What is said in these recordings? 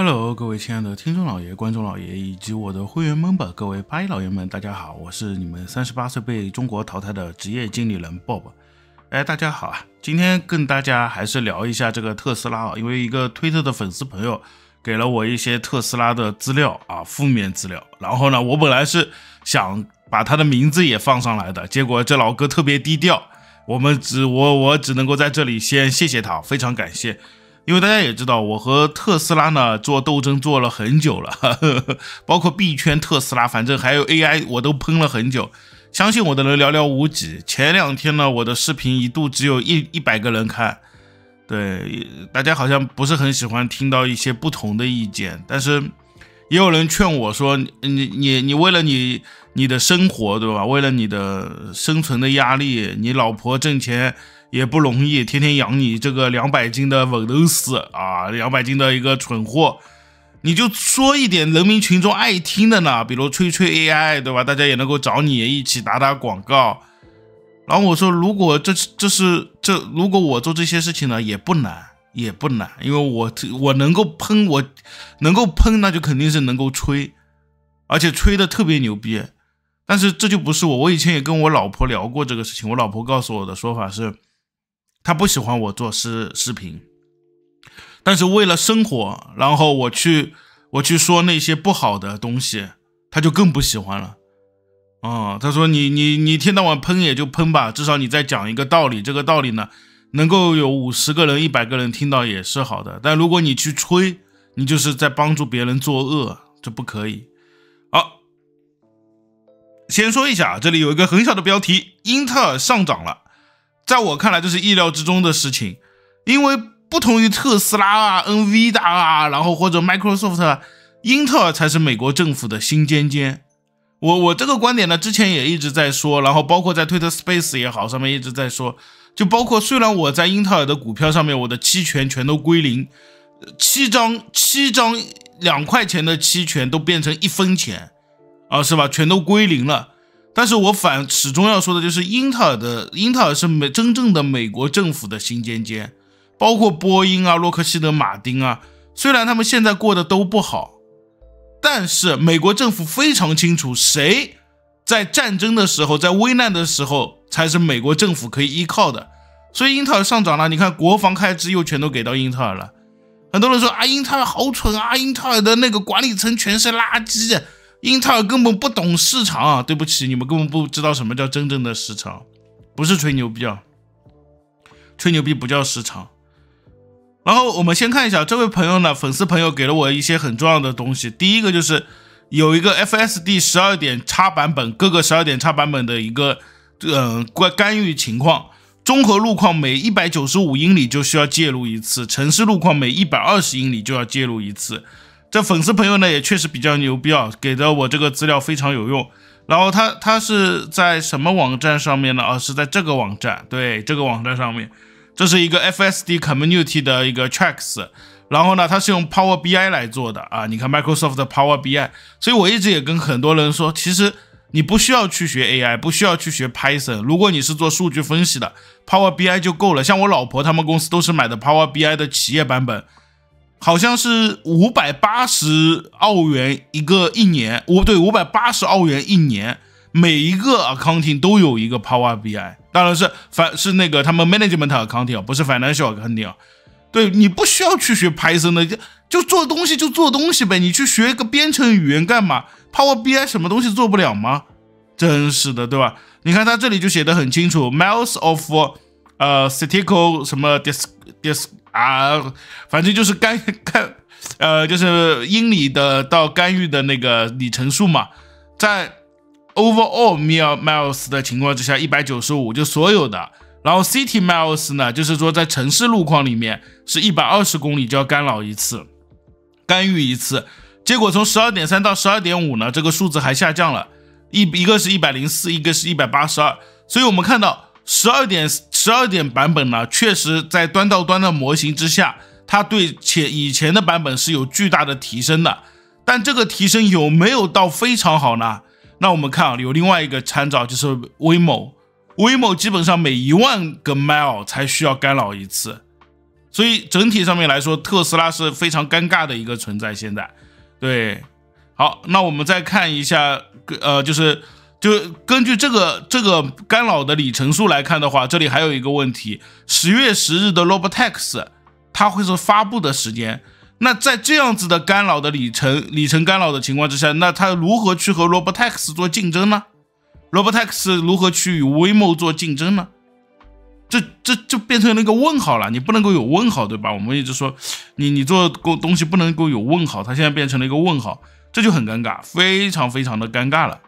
Hello， 各位亲爱的听众老爷、观众老爷以及我的会员们吧，各位八一老爷们，大家好，我是你们38岁被中国淘汰的职业经理人 Bob。大家好啊，今天跟大家还是聊一下这个特斯拉啊，因为一个推特的粉丝朋友给了我一些特斯拉的资料啊，负面资料。然后呢，我本来是想把他的名字也放上来的，结果这老哥特别低调，我只能够在这里先谢谢他，非常感谢。因为大家也知道，我和特斯拉呢做斗争做了很久了，包括币圈、特斯拉，反正还有 AI， 我都喷了很久。相信我的人寥寥无几。前2天呢，我的视频一度只有100个人看。对，大家好像不是很喜欢听到一些不同的意见，但是也有人劝我说，你为了你的生活，对吧？为了你的生存的压力，你老婆挣钱也不容易，天天养你这个200斤的稳都死啊，200斤的一个蠢货，你就说一点人民群众爱听的呢，比如吹吹 AI， 对吧？大家也能够找你一起打广告。然后我说，如果如果我做这些事情呢，也不难，因为我能够喷，那就肯定是能够吹，而且吹的特别牛逼。但是这就不是我以前也跟我老婆聊过这个事情，我老婆告诉我的说法是，她不喜欢我做视频，但是为了生活，然后我去说那些不好的东西，她就更不喜欢了。她说你天到晚喷也就喷吧，至少你再讲一个道理，这个道理呢能够有50个人100个人听到也是好的，但如果你去吹，你就是在帮助别人作恶，这不可以。好，先说一下，这里有一个很小的标题，英特尔上涨了。在我看来这是意料之中的事情，因为不同于特斯拉啊、NVIDIA 啊，然后或者 Microsoft 啊，英特尔才是美国政府的新尖尖。我这个观点呢，之前也一直在说，然后包括在 Twitter Space 也好，上面一直在说，就包括虽然我在英特尔的股票上面我的期权全都归零，7张2块钱的期权都变成1分钱啊，是吧？全都归零了。但是我始终要说的就是英特尔是真正的美国政府的新尖尖，包括波音啊、洛克希德马丁啊，虽然他们现在过得都不好，但是美国政府非常清楚，谁在战争的时候，在危难的时候才是美国政府可以依靠的。所以英特尔上涨了，你看国防开支又全都给到英特尔了。很多人说啊，英特尔好蠢啊，英特尔的那个管理层全是垃圾，英特尔根本不懂市场啊。对不起，你们根本不知道什么叫真正的市场，不是吹牛逼啊，吹牛逼不叫市场。然后我们先看一下这位朋友呢，粉丝朋友给了我一些很重要的东西。第一个就是有一个 FSD 12点插版本，各个12点插版本的一个干预情况。综合路况每195英里就需要介入一次，城市路况每120英里就要介入一次。这粉丝朋友呢也确实比较牛逼啊，给的我这个资料非常有用。然后他是在什么网站上面呢？是在这个网站，对，这个网站上面。这是一个 FSD Community 的一个 tracks， 然后呢它是用 Power BI 来做的啊，你看 Microsoft 的 Power BI。 所以我一直也跟很多人说，其实你不需要去学 AI， 不需要去学 Python， 如果你是做数据分析的 Power BI 就够了。像我老婆他们公司都是买的 Power BI 的企业版本，好像是580澳元一年，对，580澳元一年，每一个 accounting 都有一个 Power BI， 当然是那个他们 management accounting， 不是 financial accounting。 对，你不需要去学 Python 的，就做东西呗，你去学一个编程语言干嘛？ Power BI 什么东西做不了吗？真是的，对吧？你看他这里就写得很清楚， miles of statistical 什么 反正就是就是英里的到干预的那个里程数嘛，在 overall miles 的情况之下195就所有的，然后 city miles 呢，就是说在城市路况里面是120公里就要干预一次。结果从 12.3 到 12.5 呢，这个数字还下降了，一个是104，一个是182。所以我们看到12点版本呢，确实在端到端的模型之下，它对以前的版本是有巨大的提升的。但这个提升有没有到非常好呢？那我们看有另外一个参照，就是 Waymo 基本上每1万个 mile 才需要干扰一次。 所以整体上面来说，特斯拉是非常尴尬的一个存在。现在，对，好，那我们再看一下，就根据这个干扰的里程数来看的话，这里还有一个问题，10月10日的 Robotaxi 它会是发布的时间。那在这样子的干扰的里程干扰的情况之下，那它如何去和 Robotaxi 做竞争呢？ Robotaxi 如何去与 Waymo 做竞争呢？这就变成了一个问号了，你不能够有问号，对吧？我们一直说你做东西不能够有问号，它现在变成了一个问号，这就很尴尬，非常非常的尴尬了。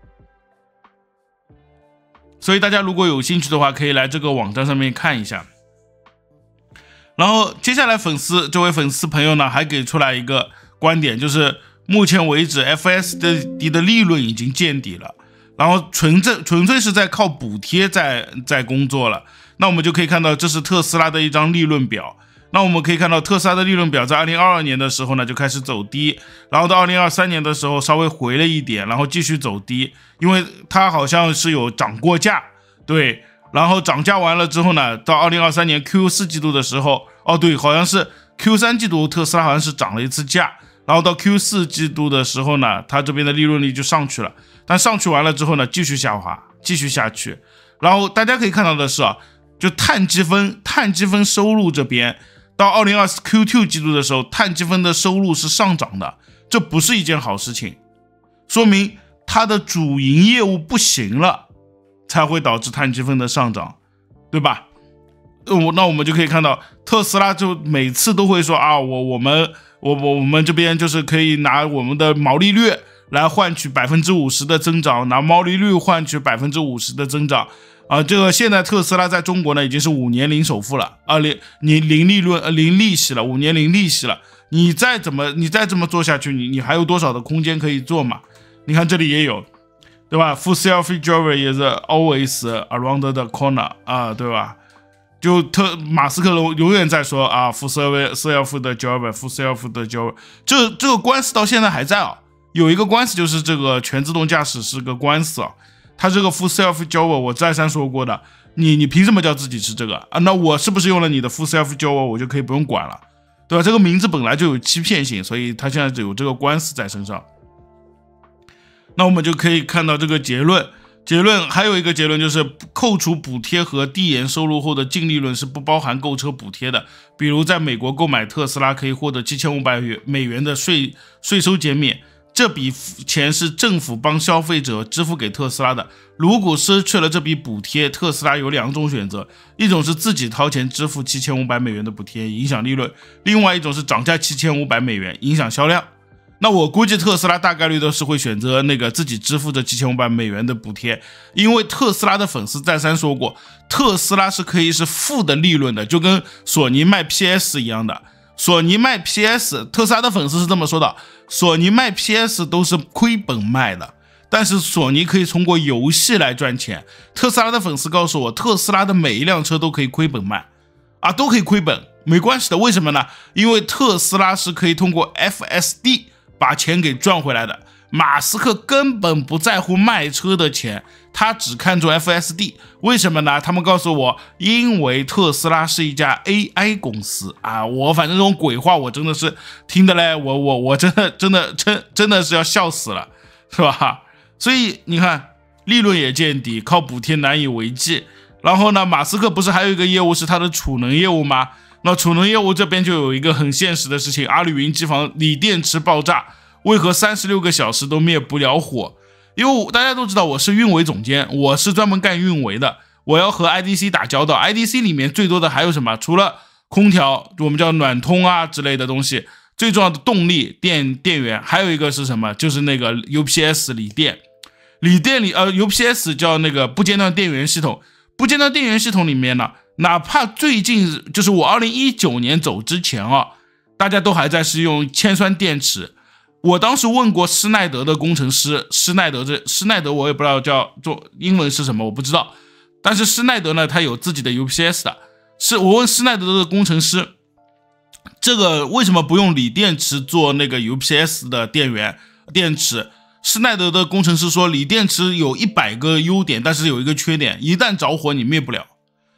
所以大家如果有兴趣的话，可以来这个网站上面看一下。然后接下来这位粉丝朋友呢，还给出来一个观点，就是目前为止 FSD 的利润已经见底了，然后纯粹是在靠补贴在工作了。那我们就可以看到，这是特斯拉的一张利润表。那我们可以看到，特斯拉的利润表在2022年的时候呢就开始走低，然后到2023年的时候稍微回了一点，然后继续走低，因为它好像是有涨过价，对。然后涨价完了之后呢，到2023年 Q4 季度的时候，对，好像是 Q3 季度特斯拉好像是涨了一次价，然后到 Q4 季度的时候呢，它这边的利润率就上去了，但上去完了之后呢，继续下滑，继续下去。然后大家可以看到的是就碳积分收入这边，到2024 Q2 季度的时候，碳积分的收入是上涨的，这不是一件好事情，说明它的主营业务不行了，才会导致碳积分的上涨，对吧？那我们就可以看到，特斯拉就每次都会说我们这边就是可以拿我们的毛利率来换取 50% 的增长，拿毛利率换取 50% 的增长。这个现在特斯拉在中国呢已经是5年零首付了，你零利润零利息了，5年零利息了，你再这么做下去，你还有多少的空间可以做嘛？你看这里也有，对吧？ Full self-driving is always around the corner 对吧？就马斯克永远在说full self 的 driver，full self 的 driver， 这个官司到现在还在有一个官司就是这个全自动驾驶是个官司它这个 full self driver 我再三说过的，你凭什么叫自己是这个那我是不是用了你的 full self driver 我就可以不用管了，对吧？这个名字本来就有欺骗性，所以它现在就有这个官司在身上。那我们就可以看到这个结论还有一个结论，就是扣除补贴和递延收入后的净利润是不包含购车补贴的。比如在美国购买特斯拉可以获得7500美元的税收减免，这笔钱是政府帮消费者支付给特斯拉的。如果失去了这笔补贴，特斯拉有2种选择，一种是自己掏钱支付7500美元的补贴，影响利润，另外一种是涨价7500美元，影响销量。那我估计特斯拉大概率都是会选择那个自己支付这7500美元的补贴，因为特斯拉的粉丝再三说过，特斯拉是可以是负的利润的，就跟索尼卖 PS 一样的。索尼卖 PS， 特斯拉的粉丝是这么说的，索尼卖 PS 都是亏本卖的，但是索尼可以通过游戏来赚钱。特斯拉的粉丝告诉我，特斯拉的每一辆车都可以亏本卖都可以亏本，没关系的。为什么呢？因为特斯拉是可以通过 FSD把钱给赚回来的。马斯克根本不在乎卖车的钱，他只看重 FSD。 为什么呢？他们告诉我，因为特斯拉是一家 AI 公司我反正这种鬼话我真的是听的嘞，我真的是要笑死了，是吧？所以你看，利润也见底，靠补贴难以为继。然后呢，马斯克不是还有一个业务是他的储能业务吗？那储能业务这边就有一个很现实的事情，阿里云机房锂电池爆炸，为何36个小时都灭不了火？因为大家都知道我是运维总监，我是专门干运维的，我要和 IDC 打交道。 IDC 里面最多的还有什么？除了空调，我们叫暖通之类的东西，最重要的动力电源，还有一个是什么？就是那个 UPS 锂电里UPS 叫那个不间断电源系统。不间断电源系统里面呢，哪怕最近就是我2019年走之前大家都还在是用铅酸电池。我当时问过施耐德的工程师，施耐德我也不知道叫做英文是什么，我不知道。但是施耐德呢，他有自己的 UPS 的。我问施耐德的工程师，这个为什么不用锂电池做那个 UPS 的电池？施耐德的工程师说，锂电池有100个优点，但是有一个缺点，一旦着火你灭不了。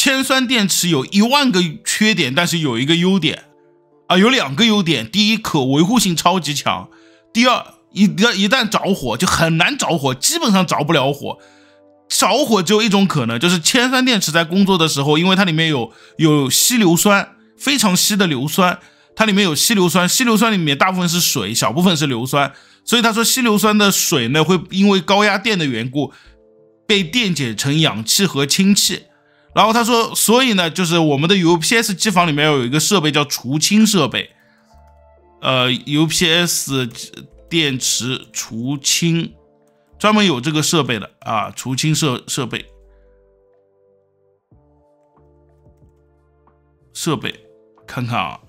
铅酸电池有10000个缺点，但是有一个优点啊，有2个优点。第一，可维护性超级强；第二，一旦着火就很难着火，基本上着不了火。着火只有一种可能，就是铅酸电池在工作的时候，因为它里面有稀硫酸，非常稀的硫酸，它里面有稀硫酸，稀硫酸里面大部分是水，小部分是硫酸，所以他说稀硫酸的水呢，会因为高压电的缘故被电解成氧气和氢气。然后他说，所以呢，就是我们的 UPS 机房里面有一个设备叫除氢设备，UPS 电池除氢，专门有这个设备的啊，除氢设备，看看啊，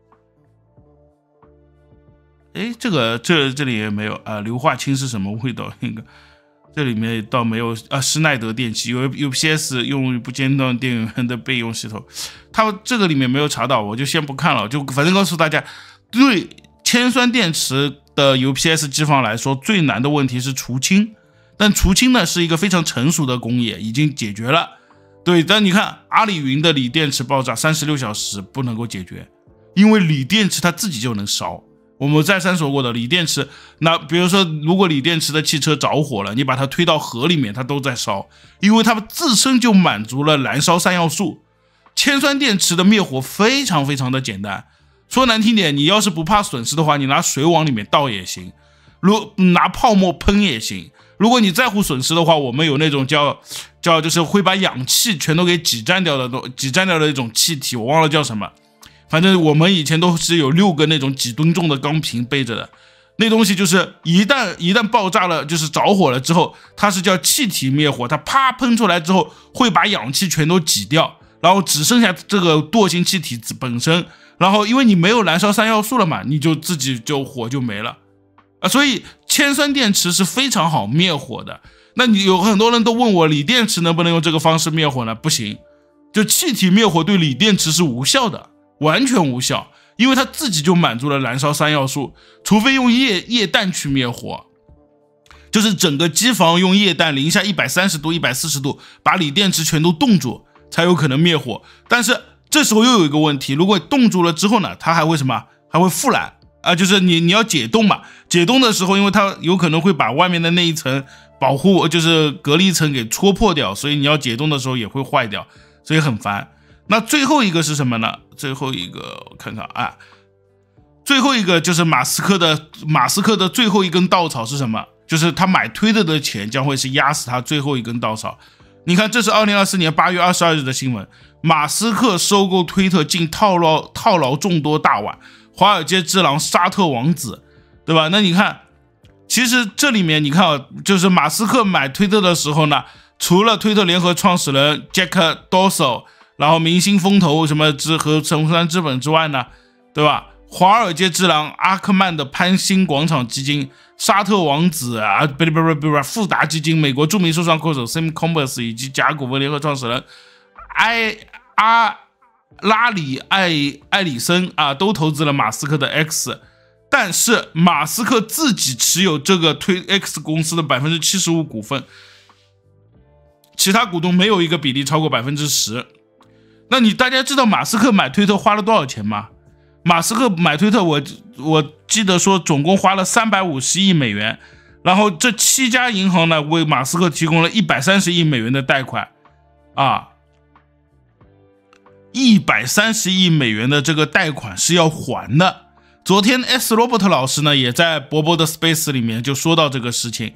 哎，这里也没有啊，硫化氢是什么味道？那个这里面倒没有啊，施耐德电器有 UPS 用于不间断电源的备用系统，它这个里面没有查到，我就先不看了，就反正告诉大家，对铅酸电池的 UPS 机房来说，最难的问题是除氢，但除氢呢是一个非常成熟的工业，已经解决了。对，但你看阿里云的锂电池爆炸36小时不能够解决，因为锂电池它自己就能烧。我们再三说过的，锂电池，那比如说如果锂电池的汽车着火了，你把它推到河里面，它都在烧，因为它们自身就满足了燃烧3要素。铅酸电池的灭火非常非常的简单，说难听点，你要是不怕损失的话，你拿水往里面倒也行，拿泡沫喷也行。如果你在乎损失的话，我们有那种叫就是会把氧气全都给挤占掉的一种气体，我忘了叫什么。反正我们以前都是有6个那种几吨重的钢瓶背着的，那东西就是一旦爆炸了，就是着火了之后，它是叫气体灭火，它啪喷出来之后会把氧气全都挤掉，然后只剩下这个惰性气体本身，然后因为你没有燃烧3要素了嘛，你就自己就火就没了啊，所以铅酸电池是非常好灭火的。那你有很多人都问我，锂电池能不能用这个方式灭火呢？不行，就气体灭火对锂电池是无效的。完全无效，因为它自己就满足了燃烧3要素，除非用液氮去灭火，就是整个机房用液氮零下130度、140度把锂电池全都冻住，才有可能灭火。但是这时候又有一个问题，如果冻住了之后呢，它还会什么？还会复燃啊，就是你要解冻嘛，解冻的时候，因为它有可能会把外面的那一层保护，就是隔离层给戳破掉，所以你要解冻的时候也会坏掉，所以很烦。那最后一个是什么呢？最后一个我看看啊，最后一个就是马斯克的最后一根稻草是什么？就是他买推特的钱将会是压死他最后一根稻草。你看，这是2024年8月22日的新闻，马斯克收购推特竟套牢众多大腕，华尔街之狼沙特王子，对吧？那你看，其实这里面你看啊，就是马斯克买推特的时候呢，除了推特联合创始人 Jack Dorsey，然后明星风投什么和神山资本之外呢，对吧？华尔街之狼阿克曼的潘兴广场基金、沙特王子啊，富达基金、美国著名说唱歌手 Sam Combs 以及甲骨文联合创始人拉里艾里森啊，都投资了马斯克的 X， 但是马斯克自己持有这个推 X 公司的75%股份，其他股东没有一个比例超过10%。那大家知道马斯克买推特花了多少钱吗？马斯克买推特我记得说总共花了350亿美元，然后这7家银行呢为马斯克提供了130亿美元的贷款啊，130亿美元的这个贷款是要还的。昨天 S. Robert 老师呢也在伯伯的 Space 里面就说到这个事情。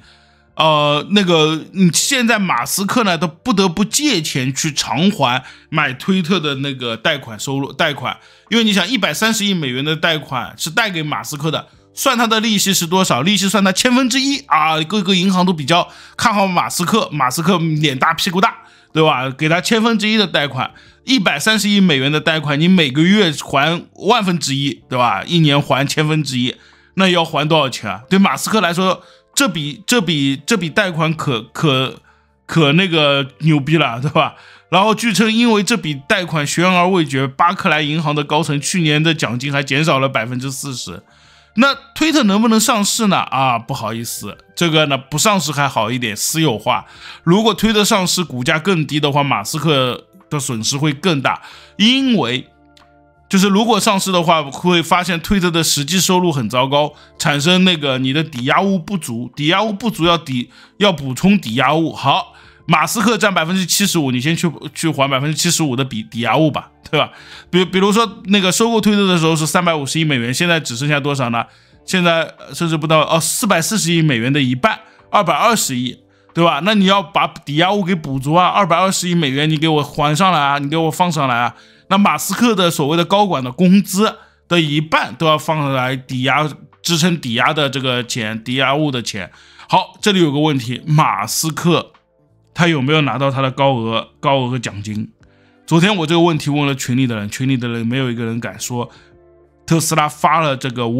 现在马斯克呢都不得不借钱去偿还买推特的那个贷款，因为你想130亿美元的贷款是贷给马斯克的，算他的利息是多少？利息算他1/1000啊！各个银行都比较看好马斯克脸大屁股大，对吧？给他1/1000的贷款，130亿美元的贷款，你每个月还1/1000，对吧？一年还1/1000，那要还多少钱啊？对马斯克来说，这笔贷款可那个牛逼了，对吧？然后据称因为这笔贷款悬而未决，巴克莱银行的高层去年的奖金还减少了40%。那推特能不能上市呢？啊，不好意思，这个呢不上市还好一点，私有化。如果推特上市股价更低的话，马斯克的损失会更大，因为就是如果上市的话，会发现推特的实际收入很糟糕，产生那个你的抵押物不足，抵押物不足要补充抵押物。好，马斯克占75%，你先去还75%的抵押物吧，对吧？比如说那个收购推特的时候是350亿美元，现在只剩下多少呢？现在甚至不到440亿美元的一半，220亿，对吧？那你要把抵押物给补足啊，220亿美元你给我还上来啊，你给我放上来啊。那马斯克的所谓的高管的工资的一半都要放上来抵押，支撑抵押的这个钱，抵押物的钱。好，这里有个问题，马斯克他有没有拿到他的高额奖金？昨天我这个问题问了群里的人没有一个人敢说特斯拉发了这个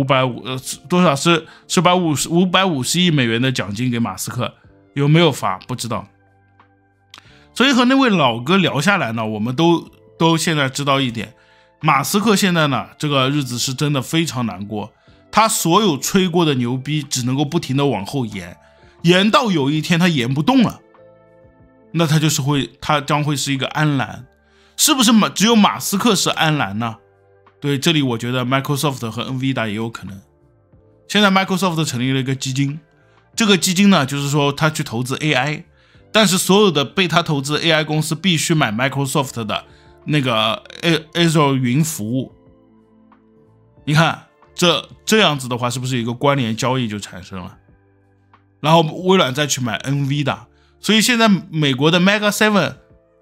550亿美元的奖金给马斯克，有没有发不知道。所以和那位老哥聊下来呢，我们都现在知道一点，马斯克现在呢这个日子是真的非常难过，他所有吹过的牛逼只能够不停的往后延到有一天他延不动了，那他将会是一个安澜。是不是只有马斯克是安澜呢？对，这里我觉得 Microsoft 和 NVIDIA 也有可能。现在 Microsoft 成立了一个基金，这个基金呢就是说他去投资 AI， 但是所有的被他投资 AI 公司必须买 Microsoft 的那个 Azure 云服务。你看这样子的话，是不是一个关联交易就产生了？然后微软再去买 NVIDIA， 所以现在美国的 Mega 7，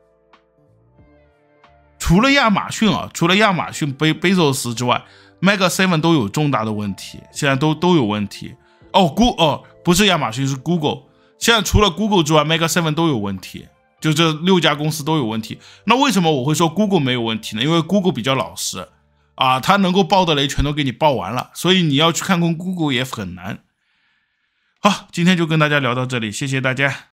除了亚马逊Bezos 之外， Mega 7都有重大的问题，现在都有问题。不是亚马逊，是 Google。现在除了 Google 之外 Mega 7都有问题，就这6家公司都有问题。那为什么我会说 Google 没有问题呢？因为 Google 比较老实啊，它能够爆的雷全都给你爆完了，所以你要去看空 Google 也很难。好，今天就跟大家聊到这里，谢谢大家。